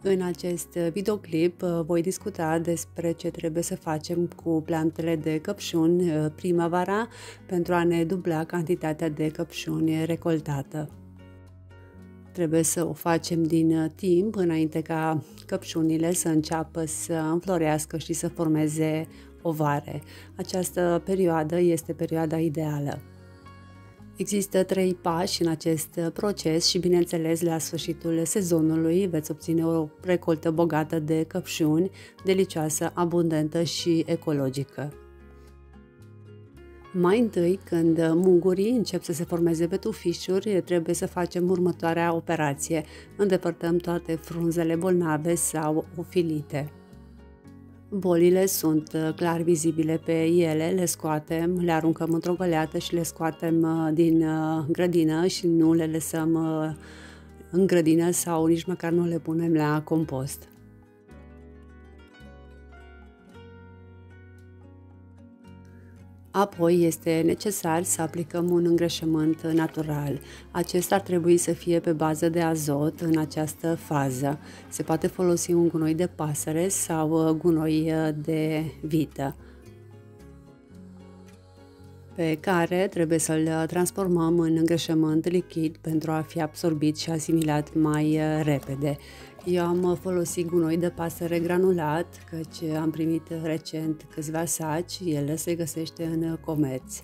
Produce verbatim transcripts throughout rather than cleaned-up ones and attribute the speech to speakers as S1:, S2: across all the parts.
S1: În acest videoclip voi discuta despre ce trebuie să facem cu plantele de căpșuni primăvara pentru a ne dubla cantitatea de căpșuni recoltată. Trebuie să o facem din timp înainte ca căpșunile să înceapă să înflorească și să formeze ovare. Această perioadă este perioada ideală. Există trei pași în acest proces și, bineînțeles, la sfârșitul sezonului veți obține o recoltă bogată de căpșuni, delicioasă, abundentă și ecologică. Mai întâi, când mungurii încep să se formeze pe tufișuri, trebuie să facem următoarea operație. Îndepărtăm toate frunzele bolnave sau ofilite. Bolile sunt clar vizibile pe ele, le scoatem, le aruncăm într-o găleată și le scoatem din grădină și nu le lăsăm în grădină sau nici măcar nu le punem la compost. Apoi este necesar să aplicăm un îngrășământ natural. Acesta ar trebui să fie pe bază de azot în această fază. Se poate folosi un gunoi de pasăre sau gunoi de vită, pe care trebuie să-l transformăm în îngrășământ lichid pentru a fi absorbit și asimilat mai repede. Eu am folosit gunoi de pasăre granulat, căci am primit recent câțiva saci, el se găsește în comerț.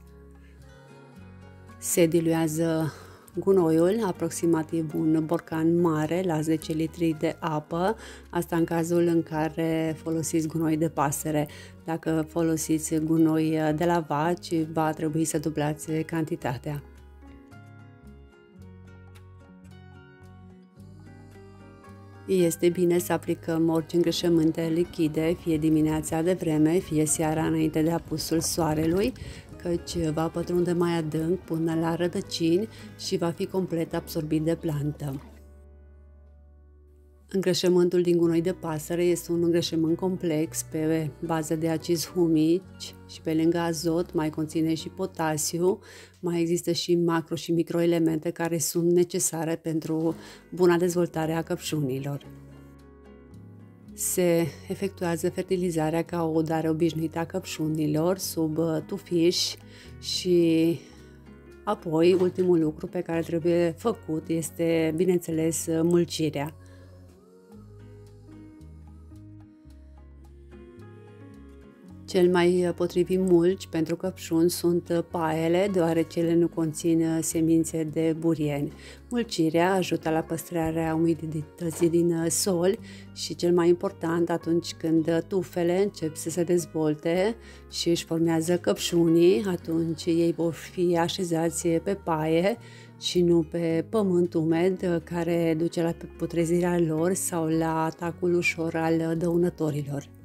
S1: Se diluează gunoiul, aproximativ un borcan mare, la zece litri de apă, asta în cazul în care folosiți gunoi de pasăre. Dacă folosiți gunoi de la vaci, va trebui să dublați cantitatea. Este bine să aplicăm orice îngrășăminte lichide, fie dimineața de vreme, fie seara înainte de apusul soarelui, căci va pătrunde mai adânc până la rădăcini și va fi complet absorbit de plantă. Îngrășământul din gunoi de pasăre este un îngrășământ complex pe bază de acizi humici și pe lângă azot mai conține și potasiu, mai există și macro și microelemente care sunt necesare pentru buna dezvoltare a căpșunilor. Se efectuează fertilizarea ca o udare obișnuită a căpșunilor sub tufiș și apoi ultimul lucru pe care trebuie făcut este, bineînțeles, mulcirea. Cel mai potrivit mulci pentru căpșuni sunt paiele, deoarece ele nu conțin semințe de burieni. Mulcirea ajută la păstrarea umidității din sol și, cel mai important, atunci când tufele încep să se dezvolte și își formează căpșunii, atunci ei vor fi așezați pe paie și nu pe pământ umed, care duce la putrezirea lor sau la atacul ușor al dăunătorilor.